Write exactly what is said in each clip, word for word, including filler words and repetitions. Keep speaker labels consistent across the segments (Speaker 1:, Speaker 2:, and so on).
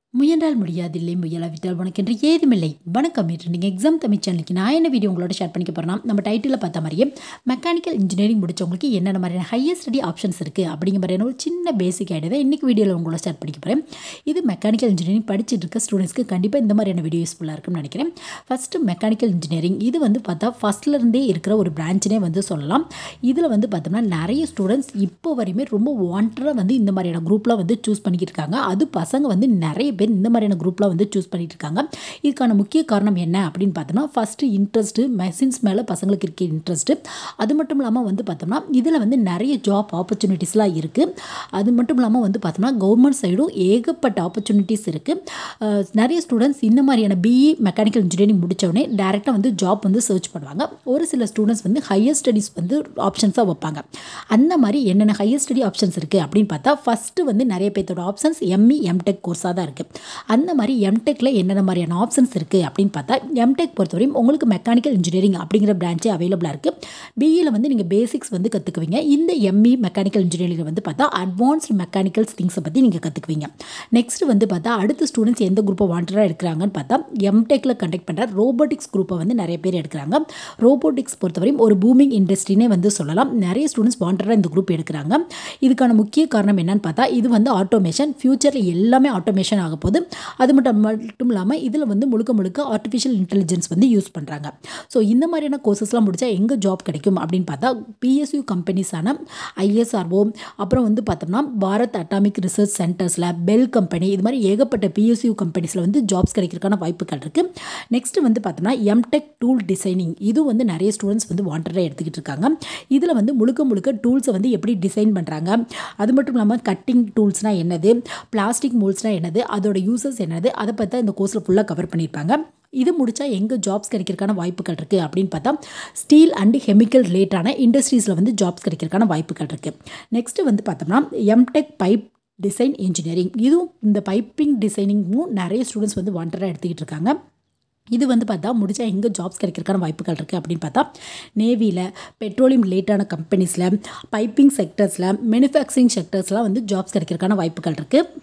Speaker 1: முயன்றால் முடியாதில்லை முயலாவிட்டால் உனக்கென்று ஏதுமில்லை. வணக்கம். இன்று நீங்கள் எக்ஸாம் தமிழ் சேனலுக்கு நான் என்ன வீடியோ உங்களோட ஷேர் பண்ணிக்க போகிறேன்னா, நம்ம டைட்டிலில் பார்த்த மாதிரியே மெக்கானிக்கல் இன்ஜினியரிங் முடிச்சவங்களுக்கு என்னென்ன மாதிரியான ஹையர் ஸ்டடி ஆப்ஷன்ஸ் இருக்குது அப்படிங்கிற மாதிரியான ஒரு சின்ன பேசிக் ஐடியா தான் இன்றைக்கி வீடியோவில் உங்களோட ஷேர் பண்ணிக்க போகிறேன். இது மெக்கானிக்கல் இன்ஜினியரிங் படிச்சுட்டு இருக்க ஸ்டூடெண்ட்ஸ்க்கு கண்டிப்பாக இந்த மாதிரியான வீடியோ யூஸ்ஃபுல்லாக இருக்கும்னு நினைக்கிறேன். ஃபஸ்ட்டு மெக்கானிக்கல் இன்ஜினியரிங் இது வந்து பார்த்தா ஃபஸ்ட்லேருந்தே இருக்கிற ஒரு பிரான்ச்னே வந்து சொல்லலாம். இதில் வந்து பார்த்தோம்னா நிறைய ஸ்டூடெண்ட்ஸ் இப்போ வரையுமே ரொம்ப வாண்டடாக வந்து இந்த மாதிரியான குரூப்லாம் வந்து சூஸ் பண்ணிக்கிட்டு இருக்காங்க. அது பசங்க வந்து நிறைய பேர் இந்த மாதிரியான குரூப்லாம் வந்து சூஸ் பண்ணிட்டு இருக்காங்க. இதுக்கான முக்கிய காரணம் என்ன அப்படின்னு பார்த்தோம்னா, ஃபஸ்ட்டு இன்ட்ரெஸ்ட்டு மெஷின்ஸ் மேலே பசங்களுக்கு இருக்க இன்ட்ரெஸ்ட்டு. அது மட்டும் இல்லாமல் வந்து பார்த்தோம்னா இதில் வந்து நிறைய ஜாப் ஆப்பர்ச்சுனிட்டிஸ்லாம் இருக்குது. அது மட்டும் இல்லாமல் வந்து பார்த்தோம்னா கவர்மெண்ட் சைடும் ஏகப்பட்ட ஆப்பர்ச்சுனிட்டிஸ் இருக்குது. நிறைய ஸ்டூடெண்ட்ஸ் இந்த மாதிரியான பிஇ மெக்கானிக்கல் இன்ஜினியரிங் முடித்தோடனே டேரெக்டாக வந்து ஜாப் வந்து சர்ச் பண்ணுவாங்க. ஒரு சில ஸ்டூடெண்ட்ஸ் வந்து ஹையர் ஸ்டடீஸ் வந்து ஆப்ஷன்ஸாக வைப்பாங்க. அந்த மாதிரி என்னென்ன ஹையர் ஸ்டடி ஆப்ஷன்ஸ் இருக்குது அப்படின்னு பார்த்தா, ஃபஸ்ட்டு வந்து நிறைய பேர்த்தோட ஆப்ஷன்ஸ் எம்இ எம்டெக் கோர்ஸாக தான் இருக்குது. அந்த மாதிரி எம்டெக்கில் என்னென்ன மாதிரியான ஆப்ஷன்ஸ் இருக்குது அப்படின்னு பார்த்தா, எம்டெக் பொறுத்தவரையும் உங்களுக்கு மெக்கானிக்கல் இன்ஜினியரிங் அப்படிங்கிற பிரான்ச்சே அவைலபிளாக இருக்குது. பிஇயில் வந்து நீங்கள் பேசிக்ஸ் வந்து கற்றுக்குவீங்க. இந்த எம்இ மெக்கானிக்கல் இன்ஜினியரிங் வந்து பார்த்தா அட்வான்ஸ்டு மெக்கானிக்கல்ஸ் திங்ஸை பற்றி நீங்கள் கற்றுக்குவீங்க. நெக்ஸ்ட் வந்து பார்த்தா அடுத்த ஸ்டூடெண்ட்ஸ் எந்த குரூப்பை வாண்டடாக எடுக்கிறாங்கன்னு பார்த்தா, எம்டெக்கில் கண்டக்ட் பண்ணுற ரோபோட்டிக்ஸ் குரூப்பை வந்து நிறைய பேர் எடுக்கிறாங்க. ரோபோட்டிக்ஸ் பொறுத்தவரையும் ஒரு பூமிங் இண்டஸ்ட்ரினே வந்து சொல்லலாம். நிறைய ஸ்டூடெண்ட்ஸ் வாண்டடாக இந்த குரூப் எடுக்கிறாங்க. இதுக்கான முக்கிய காரணம் என்னன்னு பார்த்தா, இது வந்து ஆட்டோமேஷன். ஃபியூச்சரில் எல்லாமே ஆட்டோமேஷன் ஆக போகுது. அது மட்டும் மட்டும் இல்லாமல் இதில் வந்து முழுக்க முழுக்க ஆர்டிஃபிஷியல் இன்டெலிஜென்ஸ் வந்து யூஸ் பண்ணுறாங்க. ஸோ இந்த மாதிரியான கோர்சஸ்லாம் முடித்தா எங்கே ஜாப் கிடைக்கும் அப்படின்னு பார்த்தா, பிஎஸ்யூ கம்பெனிஸான ஐஎஸ்ஆர்ஓ, அப்புறம் வந்து பார்த்தோம்னா பாரத் அட்டாமிக் ரிசர்ச் சென்டர்ஸில், பெல் கம்பெனி, இது மாதிரி ஏகப்பட்ட பிஎஸ்யூ கம்பெனிஸில் வந்து ஜாப்ஸ் கிடைக்கிறதுக்கான வாய்ப்புகள் இருக்குது. நெக்ஸ்ட் வந்து பார்த்தோம்னா எம்டெக் டூல் டிசைனிங், இது வந்து நிறைய ஸ்டூடெண்ட்ஸ் வந்து வாண்டடாக எடுத்துக்கிட்டு இருக்காங்க. இதில் வந்து முழுக்க முழுக்க டூல்ஸை வந்து எப்படி டிசைன் பண்ணுறாங்க, அது மட்டும் இல்லாமல் கட்டிங் டூல்ஸ்னால் என்னது, பிளாஸ்டிக் மோல்ஸ்னால் என்னது, அதோட யூசஸ் என்னது, அதை பற்றி இந்த கோர்ஸில் ஃபுல்லாக கவர் பண்ணியிருப்பாங்க. இது முடித்தா எங்கே ஜாப்ஸ் கிடைக்கிறதுக்கான வாய்ப்புகள் இருக்குது அப்படின்னு பார்த்தா, ஸ்டீல் அண்ட் கெமிக்கல் ரிலேட்டான இண்டஸ்ட்ரீஸில் வந்து ஜாப்ஸ் கிடைக்கிறதுக்கான வாய்ப்புகள் இருக்குது. நெக்ஸ்ட்டு வந்து பார்த்தோம்னா எம்டெக் பைப் டிசைன் இன்ஜினியரிங், இதுவும் இந்த பைப்பிங் டிசைனிங்கும் நிறைய ஸ்டூடெண்ட்ஸ் வந்து வாண்டடாக எடுத்துக்கிட்டு இருக்காங்க. இது வந்து பார்த்தா முடிச்சா எங்கே ஜாப்ஸ் கிடைக்கிறதுக்கான வாய்ப்புகள் இருக்குது அப்படின்னு பார்த்தா, நேவியில், பெட்ரோலியம் ரிலேட்டான கம்பெனிஸில், பைப்பிங் செக்டர்ஸில், மேனுஃபேக்சரிங் செக்டர்ஸ்லாம் வந்து ஜாப்ஸ் கிடைக்கிறதுக்கான வாய்ப்புகள் இருக்குது.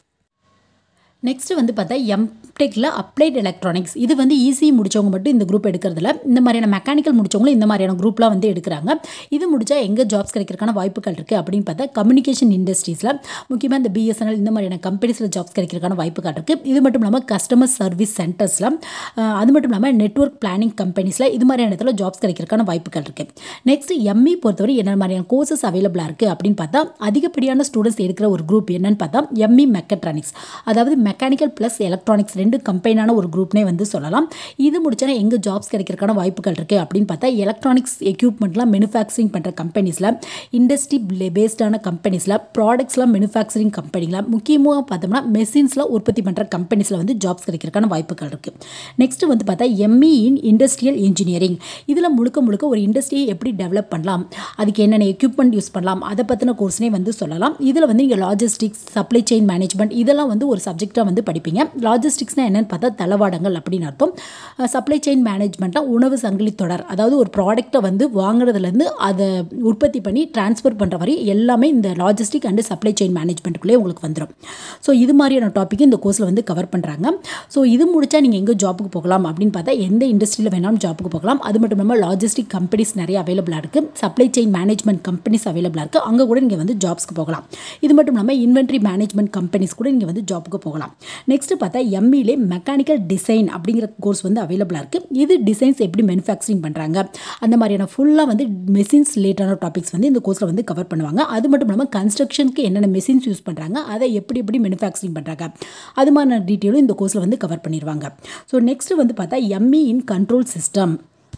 Speaker 1: நெக்ஸ்ட்டு வந்து பார்த்தா எம்டெக்கில் அப்ளைட் எலக்ட்ரானிக்ஸ், இது வந்து ஈஸி முடித்தவங்க மட்டும் இந்த குரூப் எடுக்கிறதுல, இந்த மாதிரியான மெக்கானிக்கல் முடித்தவங்களும் இந்த மாதிரியான குரூப்லாம் வந்து எடுக்கிறாங்க. இது முடித்தா எங்கே ஜாப்ஸ் கிடைக்கிறதுக்கான வாய்ப்புகள் இருக்குது அப்படின்னு பார்த்தா, கம்யூனிகேஷன் இண்டஸ்ட்ரீஸில், முக்கியமாக இந்த பிஎஸ்என்எல் இந்த மாதிரியான கம்பெனிஸில் ஜாப்ஸ் கிடைக்கிறதுக்கான வாய்ப்புகள் இருக்குது. இது மட்டும் இல்லாமல் கஸ்டமர் சர்வீஸ் சென்டர்ஸில், அது மட்டும் இல்லாமல் நெட்வொர்க் பிளானிங் கம்பெனிஸில், இது மாதிரியான இடத்துல ஜாப்ஸ் கிடைக்கிறதுக்கான வாய்ப்புகள் இருக்குது. நெக்ஸ்ட் எம்இ பொறுத்தவரை என்ன மாதிரியான கோர்சஸ் அவைலபிளாக இருக்குது அப்படின்னு பார்த்தா, அதிகப்படியான ஸ்டூடெண்ட்ஸ் எடுக்கிற ஒரு குரூப் என்னன்னு பார்த்தா எம்இ மெக்கட்ரானிக்ஸ், அதாவது மெக்கானிக்கல் ப்ளஸ் எலக்ட்ரானிக்ஸ் ரெண்டு கம்பைனான ஒரு குரூப்னே வந்து சொல்லலாம். இது முடிச்சா எங்கே ஜாப்ஸ் கிடைக்கிறதுக்கான வாய்ப்புகள் இருக்குது அப்படின்னு பார்த்தா, எலக்ட்ரானிக்ஸ் எக்யூப்மெண்ட்லாம் மேனுஃபேக்சரிங் பண்ணுற கம்பெனிஸில், இண்டஸ்ட்ரி பேஸ்டான கம்பெனிஸில், ப்ராடக்ட்ஸ்லாம் மேனுஃபேக்சரிங் கம்பெனியில், முக்கியமாக பார்த்தோம்னா மெஷின்ஸில் உற்பத்தி பண்ணுற கம்பெனிஸில் வந்து ஜாப்ஸ் கிடைக்கிறதுக்கான வாய்ப்புகள் இருக்குது. நெக்ஸ்ட் வந்து பார்த்தா எம்இ இன் இண்டஸ்ட்ரியல் இன்ஜினியரிங், இதில் முழுக்க முழுக்க ஒரு இண்டஸ்ட்ரியை எப்படி டெவலப் பண்ணலாம், அதுக்கு என்னென்ன எக்யூப்மெண்ட் யூஸ் பண்ணலாம், அதை பற்றின கோர்ஸ்னே வந்து சொல்லலாம். இதில் வந்து நீங்கள் லாஜிஸ்டிக்ஸ், சப்ளை செயின் மேனேஜ்மெண்ட் இதெல்லாம் வந்து ஒரு சப்ஜெக்டாக வந்து படிப்பீங்க. லாஜிஸ்டிக்ஸ்னால் என்னென்னு பார்த்தா தளவாடங்கள் அப்படின்னு அர்த்தம். சப்ளை செயின் மேனேஜ்மெண்ட்டாக உணவு சங்கிலி தொடர், அதாவது ஒரு ப்ராடக்ட்டை வந்து வாங்குறதுலேருந்து அதை உற்பத்தி பண்ணி டிரான்ஸ்ஃபர் பண்ணுற வரை எல்லாமே இந்த லாஜிஸ்டிக் அண்ட் சப்ளை செயின் மேனேஜ்மெண்ட்டுக்குள்ளே உங்களுக்கு வந்துடும். ஸோ இது மாதிரியான டாப்பிக் இந்த கோர்ஸில் வந்து கவர் பண்ணுறாங்க. ஸோ இது முடிச்சா நீங்கள் எங்கே ஜாப்புக்கு போகலாம் அப்படின்னு பார்த்தா, எந்த இண்டஸ்ட்ரியில் வேணாலும் ஜாப்புக்கு போகலாம். அது மட்டும் இல்லாமல் லாஜிஸ்டிக் கம்பெனிஸ் நிறைய அவைலபிளாக இருக்குது, சப்ளை செயின் மேனேஜ்மெண்ட் கம்பெனிஸ் அவைலபிளாக இருக்குது, அங்கே கூட நீங்கள் வந்து ஜாப்ஸ்க்கு போகலாம். இது மட்டும் இல்லாமல் இன்வென்ட்ரி மேனேஜ்மெண்ட் கம்பெனிஸ் கூட நீங்கள் வந்து ஜாப்புக்கு போகலாம். நெக்ஸ்ட் பார்த்தா எம்இலே மெக்கானிக்கல் டிசைன் அப்படிங்கிற கோர்ஸ் வந்து அவைலபிளாக இருக்குது. இது டிசைன்ஸ் எப்படி மேனுஃபேக்சரிங் பண்ணுறாங்க, அந்த மாதிரியான ஃபுல்லாக வந்து மெஷின்ஸ் ரிலேட்டான டாபிக்ஸ் வந்து இந்த கோர்ஸில் வந்து கவர் பண்ணுவாங்க. அது மட்டும் இல்லாமல் கன்ஸ்ட்ரக்ஷனுக்கு என்னென்ன மெஷின்ஸ் யூஸ் பண்ணுறாங்க, அதை எப்படி எப்படி மேனுஃபேக்சரிங் பண்ணுறாங்க, அது மாதிரியான டீட்டெயிலும் இந்த கோர்ஸில் வந்து கவர் பண்ணிடுவாங்க. ஸோ நெக்ஸ்ட் வந்து பார்த்தா எம்இ இன் கண்ட்ரோல் சிஸ்டம்,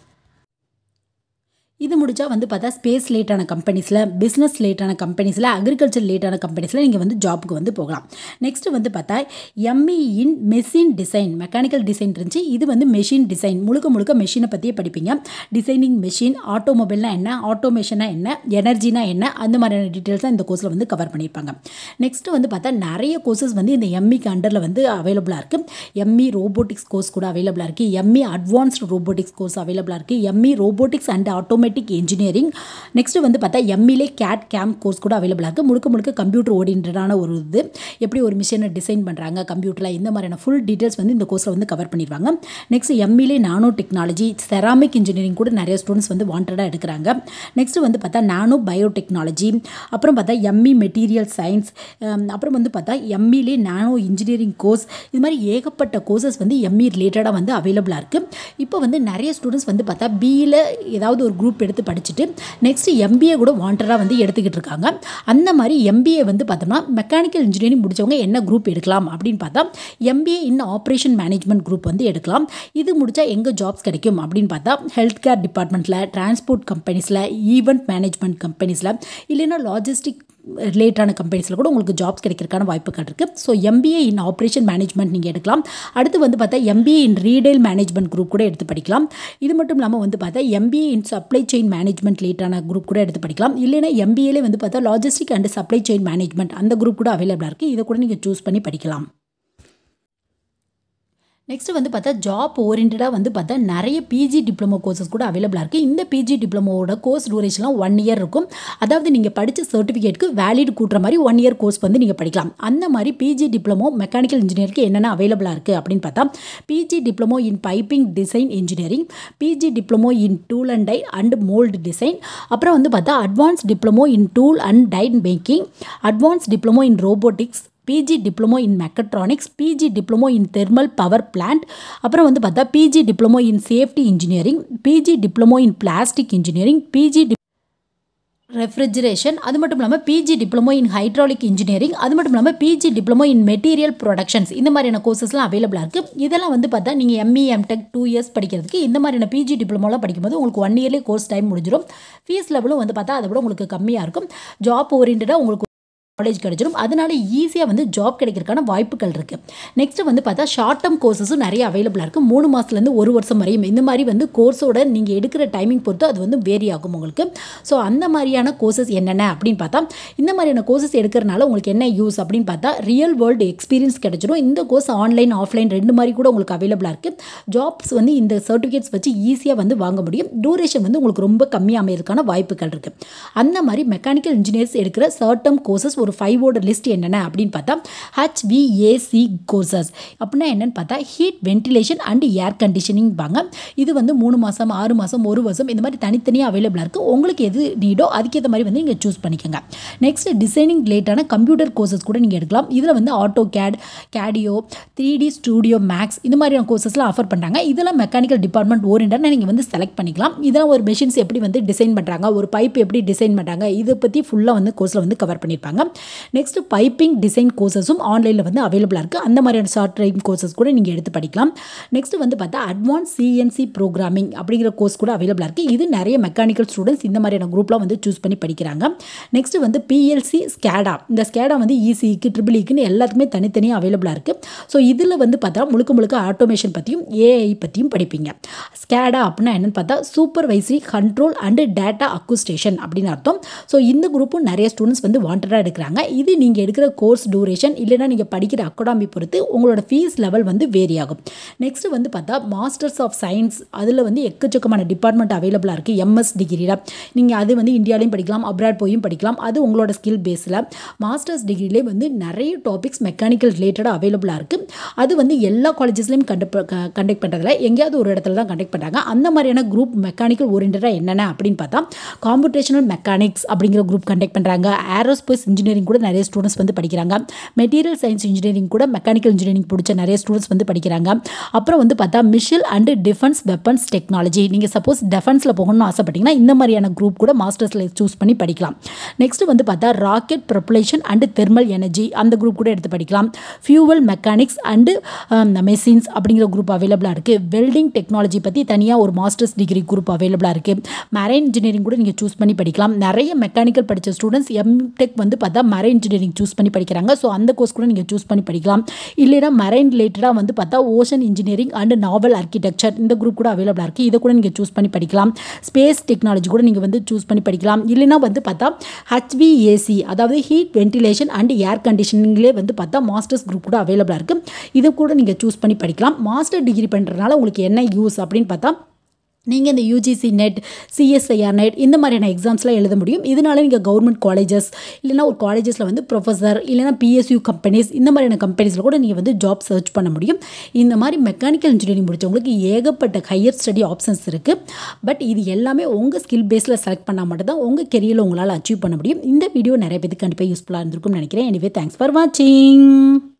Speaker 1: இது முடிச்சா வந்து பார்த்தா ஸ்பேஸ் ரிலேட்டான கம்பெனிஸில், பிஸ்னஸ் ரிலேட்டான கம்பெனிஸில், அக்ரிகல்ச்சர் ரிலேட்டான கம்பெனிஸில் நீங்கள் வந்து ஜாப்புக்கு வந்து போகலாம். நெக்ஸ்ட் வந்து பார்த்தா ME in machine design, mechanical design இருந்துச்சு, இது வந்து மெஷின் டிசைன், முழுக்க முழுக்க மெஷினை பற்றியே படிப்பீங்க. டிசைனிங் மெஷின், ஆட்டோமொபைல்னா என்ன, ஆட்டோமேஷனா என்ன, எனர்ஜினா என்ன, அந்த மாதிரியான டீட்டெயில்ஸ் தான் இந்த கோர்ஸில் வந்து கவர் பண்ணியிருப்பாங்க. நெக்ஸ்ட் வந்து பார்த்தா நிறைய கோர்சஸ் வந்து இந்த எம்இக்கு அண்டரில் வந்து அவைலபிளாக இருக்குது. எம்இ ரோபோட்டிக்ஸ் கோர்ஸ் கூட அவைலபிளாக இருக்குது, எம்இ அட்வான்ஸ்டு ரோபோட்டிக்ஸ் கோர்ஸ் அவைலபிளாக இருக்குது, ME robotics and automation automatic engineering. Next வந்து பார்த்தா எம்இலே கேட் கேம் கோர்ஸ் கூட அவைலபிளாக இருக்குது. முழுக்க முழுக்க கம்ப்யூட்டர் ஓரியன்டான ஒரு இது, எப்படி ஒரு மிஷினை டிசைன் பண்ணுறாங்க கம்ப்யூட்டரில், இந்த மாதிரியான ஃபுல் டீட்டெயில்ஸ் வந்து இந்த கோர்ஸில் வந்து கவர் பண்ணிடுவாங்க. நெக்ஸ்ட் எம்இலே நானோ டெக்னாலஜி, செராமிக் இன்ஜினியரிங் கூட நிறைய ஸ்டூடெண்ட்ஸ் வந்து வாண்டடாக எடுக்கிறாங்க. நெக்ஸ்ட் வந்து பார்த்தா நானோ பயோடெக்னாலஜி, அப்புறம் பார்த்தா எம்இ மெட்டீரியல் சயின்ஸ், அப்புறம் வந்து பார்த்தா எம்இலே நானோ இன்ஜினியரிங் கோர்ஸ், இது மாதிரி ஏகப்பட்ட கோர்சஸ் வந்து எம்இ ரிலேட்டடாக வந்து அவைலபிளாக இருக்குது. இப்போ வந்து நிறைய ஸ்டூடெண்ட்ஸ் வந்து பார்த்தா பிஇயில் ஏதாவது ஒரு குரூப் எடுத்து படிச்சுட்டு நெக்ஸ்ட் எம்பிஏ கூட வாண்டடாக வந்து எடுத்துக்கிட்டு இருக்காங்க. அந்த மாதிரி எம்பிஏ வந்து பார்த்தோம்னா மெக்கானிக்கல் இன்ஜினியரிங் முடித்தவங்க என்ன குரூப் எடுக்கலாம் அப்படின்னு பார்த்தா MBA in operation management group வந்து எடுக்கலாம். இது முடித்தா எங்கே ஜாப்ஸ் கிடைக்கும் அப்படின்னு பார்த்தா ஹெல்த் கேர் டிபார்ட்மெண்ட்டில், டிரான்ஸ்போர்ட் கம்பெனிஸில், ஈவெண்ட் மேனேஜ்மெண்ட் கம்பெனிஸில், இல்லைன்னா லாஜிஸ்டிக் ரிலேட்டான கம்பெனிஸில் கூட உங்களுக்கு ஜாப்ஸ் கிடைக்கிறதுக்கான வாய்ப்புகள் இருக்குது. So MBA in operation management நீங்கள் எடுக்கலாம். அடுத்து வந்து பார்த்தா MBA in retail management group கூட எடுத்து படிக்கலாம். இது மட்டும் இல்லாமல் வந்து பார்த்தா MBA in supply chain management ரிலேட்டான குரூப் கூட எடுத்து படிக்கலாம். இல்லைன்னா எம்பிஏலே வந்து பார்த்தா logistic and supply chain management அந்த குரூப் கூட அவைலபிளாக இருக்குது. இதை கூட நீங்கள் சூஸ் பண்ணி படிக்கலாம். நெக்ஸ்ட் வந்து பார்த்தா ஜாப் ஓரியன்டாக வந்து பார்த்தா நிறைய பிஜி டிப்ளமோ கோர்சஸ் கூட அவைலபிளாக இருக்குது. இந்த பிஜி டிப்ளமோட கோர்ஸ் டூரேஷன்லாம் ஒன் இயர் இருக்கும். அதாவது நீங்கள் படித்த சர்டிஃபிகேட்டுக்கு வேலிட் கூட்டுற மாதிரி ஒன் இயர் கோர்ஸ் வந்து நீங்கள் படிக்கலாம். அந்த மாதிரி பிஜி டிப்ளமோ மெக்கானிக்கல் இன்ஜினியருக்கு என்னென்ன அவைலபிளாக இருக்குது அப்படின்னு பார்த்தா PG diploma in piping design engineering, PG diploma in tool and die and mould design, அப்புறம் வந்து பார்த்தா advance diploma in tool and die making, advance diploma in robotics, PG diploma in mechatronics, PG diploma in thermal power plant, அப்புறம் வந்து பார்த்தா PG diploma in safety engineering, PG diploma in plastic engineering, PG refrigeration, அது மட்டும் இல்லாமல் PG diploma in hydraulic engineering, அது மட்டும் இல்லாமல் PG diploma in material productions, இந்த மாதிரியான கோர்சஸ்லாம் அவைலபிளாக இருக்குது. இதெல்லாம் வந்து பார்த்தா நீங்கள் எம்இ எம்டெக் டூ இயர்ஸ் படிக்கிறதுக்கு இந்த மாதிரியான பிஜி டிப்ளமோலாம் படிக்கும்போது உங்களுக்கு ஒன் இயர்லேயே கோர்ஸ் டைம் முடிஞ்சிடும். ஃபீஸ் லெவலும் வந்து பார்த்தா அதை விட உங்களுக்கு கம்மியாக இருக்கும். ஜாப் ஓரியன்டாக உங்களுக்கு காலேஜ் கிடைச்சிடும். அதனால ஈஸியாக வந்து ஜாப் கிடைக்கிறதுக்கான வாய்ப்புகள் இருக்குது. நெக்ஸ்ட்டு வந்து பார்த்தா ஷார்ட் டேர்ம் கோர்சஸும் நிறைய அவைலபிளாக இருக்குது. மூணு மாதத்துலேருந்து ஒரு வருஷம் வரையும் இந்த மாதிரி வந்து கோர்ஸோட நீங்கள் எடுக்கிற டைமிங் பொறுத்து அது வந்து வேரி ஆகும் உங்களுக்கு. ஸோ அந்த மாதிரியான கோர்சஸ் என்னென்ன அப்படின்னு பார்த்தா இந்த மாதிரியான கோர்சஸ் எடுக்கிறனால உங்களுக்கு என்ன யூஸ் அப்படின்னு பார்த்தா ரியல் வேர்ல்டு எக்ஸ்பீரியன்ஸ் கிடைச்சிடும். இந்த கோர்ஸ் ஆன்லைன் ஆஃப்லைன் ரெண்டு மாதிரி கூட உங்களுக்கு அவைலபிளாக இருக்குது. ஜாப்ஸ் வந்து இந்த சர்டிஃபிகேட்ஸ் வச்சு ஈஸியாக வந்து வாங்க முடியும். டூரேஷன் வந்து உங்களுக்கு ரொம்ப கம்மியாக அமைகிறதுக்கான வாய்ப்புகள் இருக்குது. அந்த மாதிரி மெக்கானிக்கல் இன்ஜினியர்ஸ் எடுக்கிற ஷார்ட் டேர்ம் கோர்சஸ் ஒரு ஃபைவோட லிஸ்ட் என்னென்ன அப்படின்னு பார்த்தா ஹெச்விஏசி கோர்சஸ் அப்படின்னா என்னென்னு பார்த்தா heat ventilation and air conditioning பாங்க. இது வந்து மூணு மாதம் ஆறு மாதம் ஒரு வருஷம் இந்த மாதிரி தனித்தனியாக அவைலபிளாக இருக்குது. உங்களுக்கு எது நீடோ அதுக்கேற்ற மாதிரி வந்து நீங்கள் சூஸ் பண்ணிக்கோங்க. நெக்ஸ்ட் டிசைனிங் ரிலேட்டான கம்ப்யூட்டர் கோர்சஸ் கூட நீங்கள் எடுக்கலாம். இதில் வந்து ஆட்டோ கேட், கேடியோ, த்ரீ டி ஸ்டூடியோ மேக்ஸ் இந்த மாதிரியான கோர்சஸ்லாம் ஆஃபர் பண்ணுறாங்க. இதெல்லாம் மெக்கானிக்கல் டிபார்ட்மெண்ட் ஓரியன்டாக நீங்கள் வந்து செலக்ட் பண்ணிக்கலாம். இதெல்லாம் ஒரு மெஷின்ஸ் எப்படி வந்து டிசைன் பண்ணுறாங்க, ஒரு பைப் எப்படி டிசைன் பண்ணுறாங்க, இதை பற்றி ஃபுல்லாக வந்து கோர்ஸில் வந்து கவர் பண்ணியிருப்பாங்க. நெக்ஸ்ட் பைப்பிங் டிசைன் கோர்சஸும் ஆன்லைனில் வந்து அவைலபிளாக இருக்குது. அந்த மாதிரியான ஷார்ட் டைம் கோர்சஸ் கூட நீங்கள் எடுத்து படிக்கலாம். நெக்ஸ்ட் வந்து பார்த்தா அட்வான்ஸ் சிஎன்சி ப்ரோக்ராமிங் அப்படிங்கிற கோர்ஸ் கூட அவைலபிளாக இருக்குது. இது நிறைய மெக்கானிக்கல் ஸ்டூடெண்ட்ஸ் இந்த மாதிரியான குரூப்லாம் வந்து சூஸ் பண்ணி படிக்கிறாங்க. நெக்ஸ்ட் வந்து பிஎல்சி ஸ்கேடா, இந்த ஸ்கேடா வந்து இசிக்கு ட்ரிபிள் இக்குன்னு எல்லாத்துக்குமே தனித்தனியாக அவைலபிளாக இருக்குது. ஸோ இதில் வந்து பார்த்தா முழுக்க முழுக்க ஆட்டோமேஷன் பற்றியும் ஏஐ பற்றியும் படிப்பீங்க. ஸ்கேடா அப்படின்னா என்னென்னு பார்த்தா supervisory control and data acquisition அப்படின்னு அர்த்தம். ஸோ இந்த குரூப்பும் நிறைய ஸ்டூடெண்ட்ஸ் வந்து வாண்டடாக எடுக்கிறாங்க. இது நீங்கள் எடுக்கிற கோர்ஸ் டூரேஷன் இல்லைனா நீங்கள் படிக்கிற அகாடமி பொறுத்து உங்களோட ஃபீஸ் லெவல் வந்து வேரி ஆகும். நெக்ஸ்ட் வந்து பார்த்தா மாஸ்டர்ஸ் ஆஃப் சயின்ஸ், அதில் வந்து எக்கச்சக்கமான டிபார்ட்மெண்ட் அவைலபிளாக இருக்குது. எம்எஸ் டிகிரியில் நீங்கள் அது வந்து இந்தியாவிலையும் படிக்கலாம், அப்ராட் போயும் படிக்கலாம். அது உங்களோட ஸ்கில் பேஸில். மாஸ்டர்ஸ் டிகிரிலே வந்து நிறைய டாபிக்ஸ் மெக்கானிக்கல் ரிலேட்டடாக அவைலபிளாக இருக்குது. அது வந்து எல்லா காலேஜஸ்லையும் கண்டக்ட் கண்டக்ட் பண்ணுறதில்ல, எங்கேயாவது ஒரு இடத்துல தான் கண்டக்ட் பண்ணுறாங்க. அந்த மாதிரியான குரூப் மெக்கானிக்கல் ஓரியன்டாக என்னென்ன அப்படின்னு பார்த்தா காம்புடேஷனல் மெக்கானிக்ஸ் அப்படிங்கிற குரூப் கண்டக்ட் பண்ணுறாங்க. ஏரோஸ்பேஸ் இன்ஜினியரிங் கூட நிறைய ஸ்டூடெண்ட்ஸ் வந்து படிக்கிறாங்க. மெட்டீரியல் சயின்ஸ் இன்ஜினியரிங் கூட மெக்கானிக்கல் இன்ஜினியரிங் பிடிச்ச நிறைய ஸ்டூடெண்ட்ஸ் வந்து படிக்கிறாங்க. அப்புறம் வந்து பார்த்தா missile and defence weapons technology, நீங்கள் சப்போஸ் டிஃபென்ஸில் போகணும்னு ஆசைப்பட்டீங்கன்னா இந்த மாதிரியான குரூப் கூட மாஸ்டர்ஸில் சூஸ் பண்ணி படிக்கலாம். நெக்ஸ்ட் வந்து பார்த்தா rocket propulsion and thermal energy அந்த குரூப் கூட எடுத்து படிக்கலாம். ஃபியூவல் மெக்கானிக்ஸ் அண்டு மெஷின்ஸ் அப்படிங்கிற குரூப் அவைலபிளாக இருக்குது. வெல்டிங் டெக்னாலஜி பற்றி தனியாக ஒரு மாஸ்டர்ஸ் டிகிரி குரூப் அவைலபிளாக இருக்குது. மரைன் இன்ஜினியரிங் கூட நீங்கள் சூஸ் பண்ணி படிக்கலாம். நிறைய மெக்கானிக்கல் படித்த ஸ்டூடெண்ட்ஸ் எம்டெக் வந்து பார்த்தா மரைன் இன்ஜினியரிங் சூஸ் பண்ணி படிக்கிறாங்க. ஸோ அந்த கோர்ஸ் கூட நீங்கள் சூஸ் பண்ணி படிக்கலாம். இல்லைனா மரைன் ரிலேட்டடாக வந்து பார்த்தா ocean engineering and naval architecture இந்த குரூப் கூட அவைலபிளாக இருக்குது. இதை கூட நீங்கள் சூஸ் பண்ணி படிக்கலாம். ஸ்பேஸ் டெக்னாலஜி கூட நீங்கள் வந்து சூஸ் பண்ணி படிக்கலாம். இல்லைனா வந்து பார்த்தா ஹெச்விஏசி அதாவது ஹீட் வென்டிலேஷன் அண்ட் ஏர் கண்டிஷனிங்லேயே வந்து பார்த்தா மாஸ்டர்ஸ் குரூப் கூட அவைலபிளாக இருக்குது. இதை கூட நீங்கள் சூஸ் பண்ணி படிக்கலாம். மாஸ்டர் டிகிரி பண்ணுறதுனால உங்களுக்கு என்ன யூஸ் அப்படின்னு பார்த்தா நீங்கள் இந்த யூஜிசி நெட், சிஎஸ்ஐஆர் நெட் இந்த மாதிரியான எக்ஸாம்ஸ்லாம் எழுத முடியும். இதனால நீங்கள் கவர்மெண்ட் காலேஜஸ் இல்லைனா ஒரு காலேஜஸில் வந்து ப்ரொஃபஸர் இல்லைனா பிஎஸ்யூ கம்பெனிஸ் இந்த மாதிரியான கம்பெனிஸில் கூட நீங்கள் வந்து ஜாப் சர்ச் பண்ண முடியும். இந்த மாதிரி மெக்கானிக்கல் இன்ஜினியரிங் முடித்தவங்களுக்கு ஏகப்பட்ட ஹையர் ஸ்டடி ஆப்ஷன்ஸ் இருக்குது. பட் இது எல்லாமே உங்கள் ஸ்கில் பேஸில் செலக்ட் பண்ணால் மட்டும் தான் உங்கள் கெரியரில் உங்களால் அச்சீவ் பண்ண முடியும். இந்த வீடியோ நிறைய பேருக்கு கண்டிப்பாக யூஸ்ஃபுல்லாக இருந்திருக்கும்னு நினைக்கிறேன். எனிவே தேங்க்ஸ் ஃபார் வாட்சிங்.